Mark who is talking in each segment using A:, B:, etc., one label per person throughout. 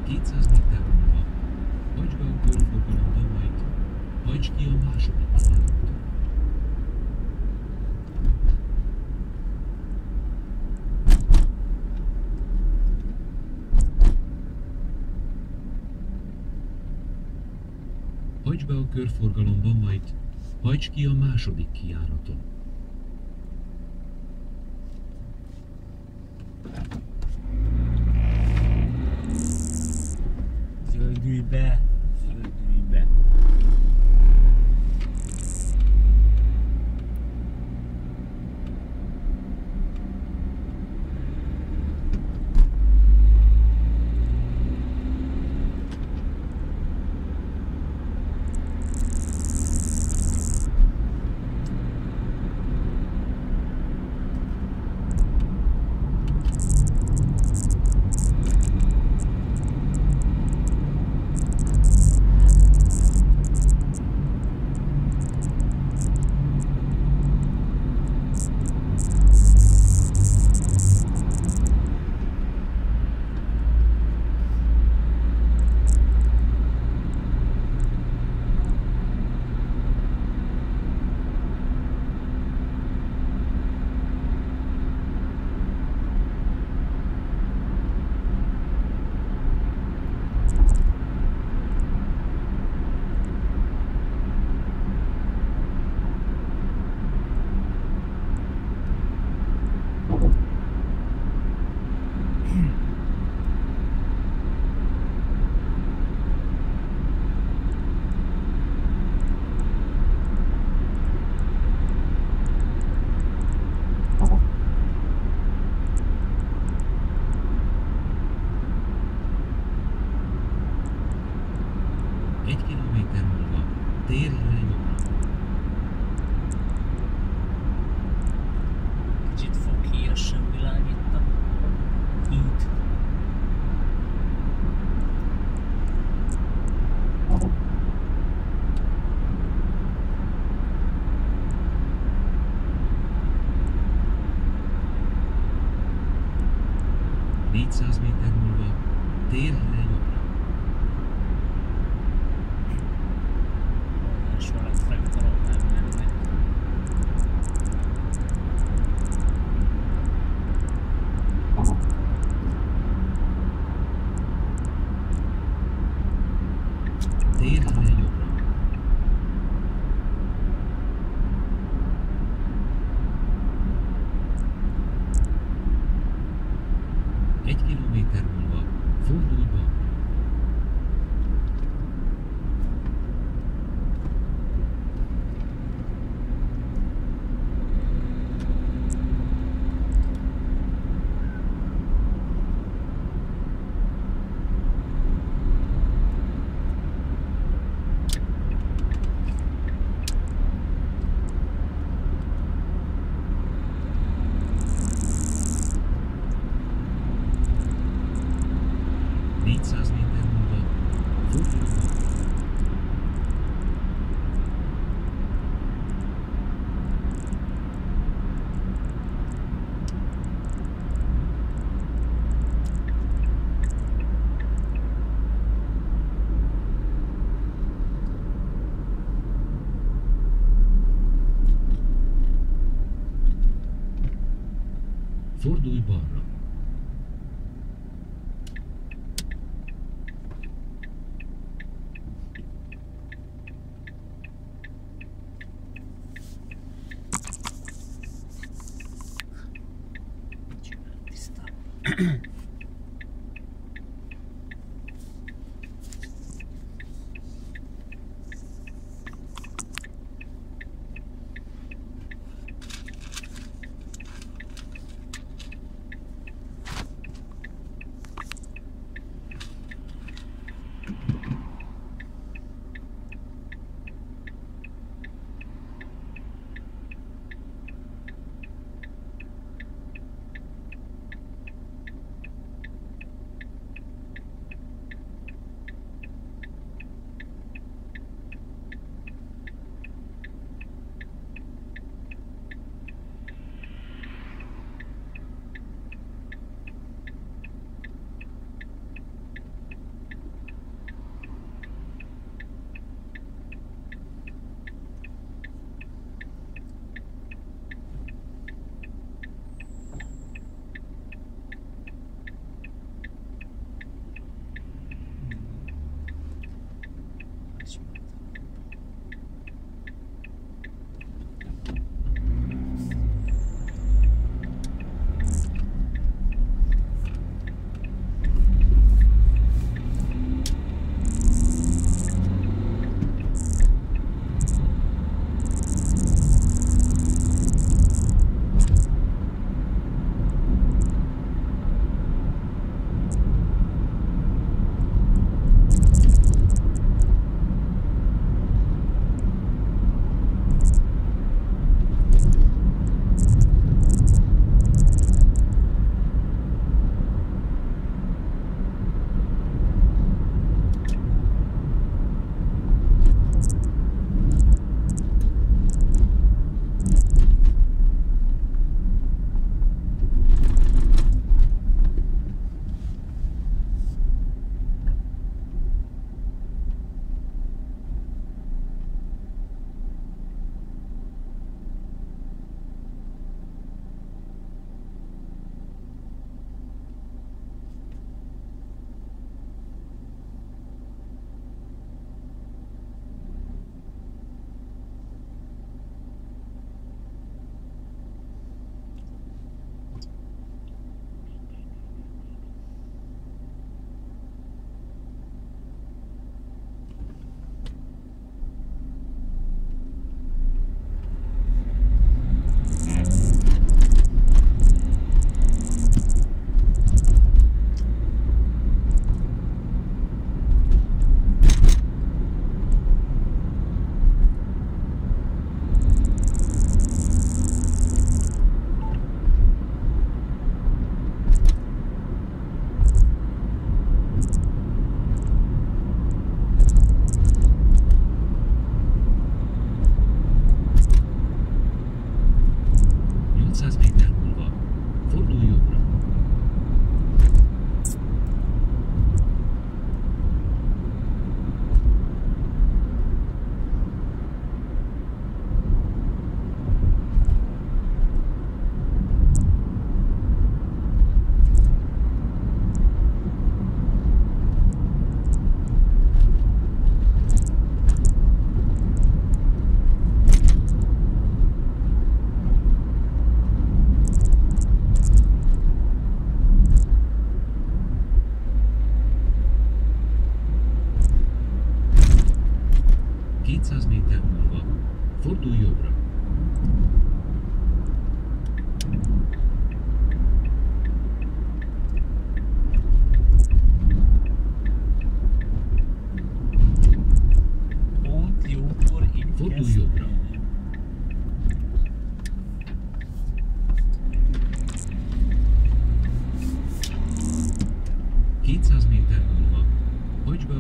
A: 200 méter múlva hajts be a körforgalomba, majd hajts ki a második kijáraton. Hajts be a körforgalomba, majd hajts ki a második kijáraton.
B: Zöldülj be! Zöldülj be!
A: Egy kilométer múlva térre jobbra.
B: Kicsit foghíjasan világít a híd.
A: Négyszáz méter múlva térre jobbra.
B: És valami felkalom nem mennek.
A: Térre jobbra. Egy kilométer múlva fordulj balra. Négyszáz méter múlva fordulj balra. Fordulj balra.
B: Tisztán.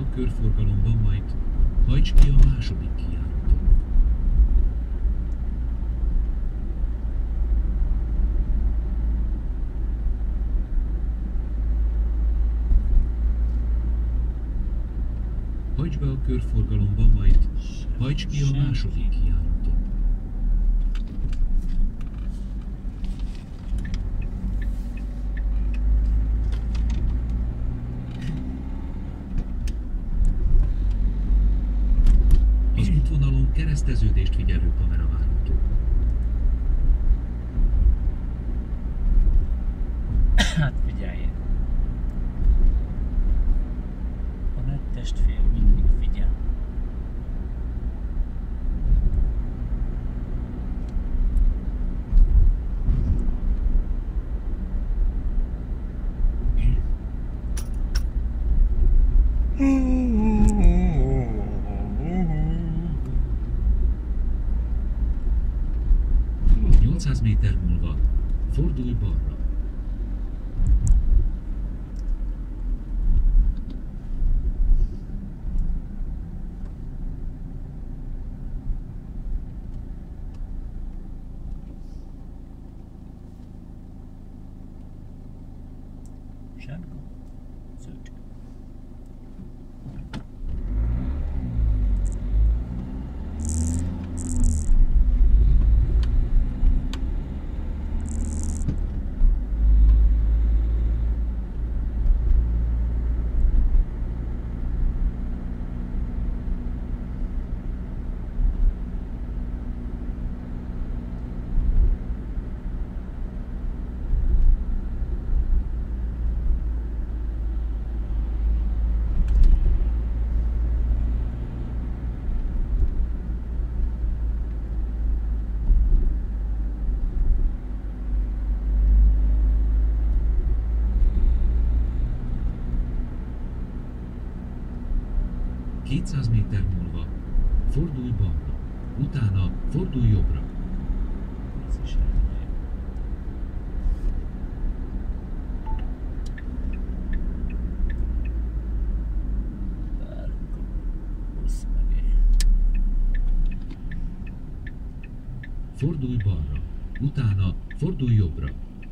A: a körforgalomban, majd hajts ki a második kijáraton. Hajts be a körforgalomban, majd hajts ki a második kijáraton. Az útvonalon kereszteződést figyelő kamera várható.
B: Hát figyelj! A nagy testvér mindig figyel.
A: A 800 méter múlva fordulj balra.
B: Sárga, zöld.
A: A 200 méter múlva fordulj balra, utána fordulj jobbra.
B: Ez is elmegy. Várunk a busz mögé.
A: Fordulj balra, utána fordulj jobbra.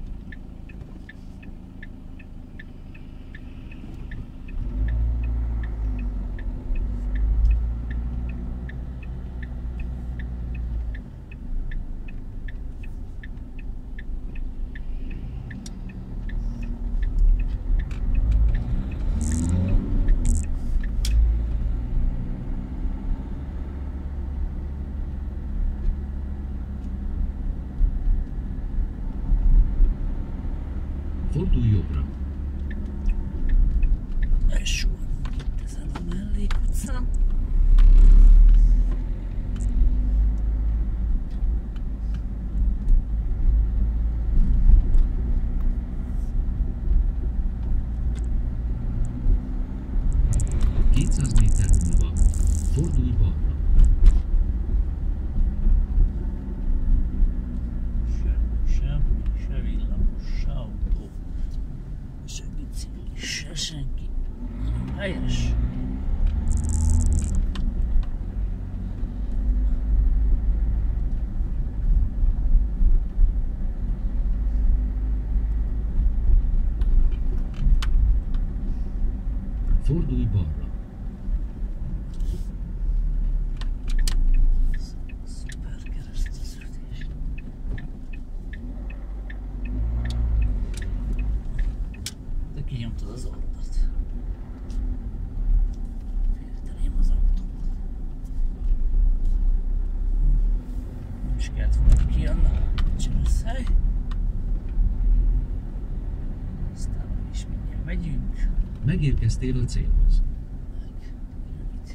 A: Fordulj jobbra.
B: És van itt ezen a mellékutcán.
A: A 200 méter múlva fordulj balra.
B: Semmi, se villamos, se autó, se bicikli, se senki. Helyes.
A: Fordulj balra.
B: Szuper kereszteződés. De kinyomtad az ordat. Félteném az autót. Nem is kellett volna kijönnem. Csinálsz. Aztán is mindjárt megyünk.
A: Megérkeztél a célhoz.
B: Rövid.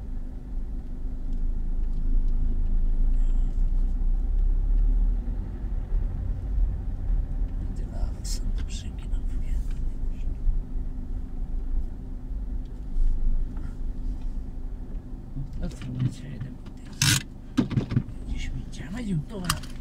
B: Itt állok, szerintem senki nem fog elmenni most. Ott van egy hely, de úgyis mindjárt megyünk tovább.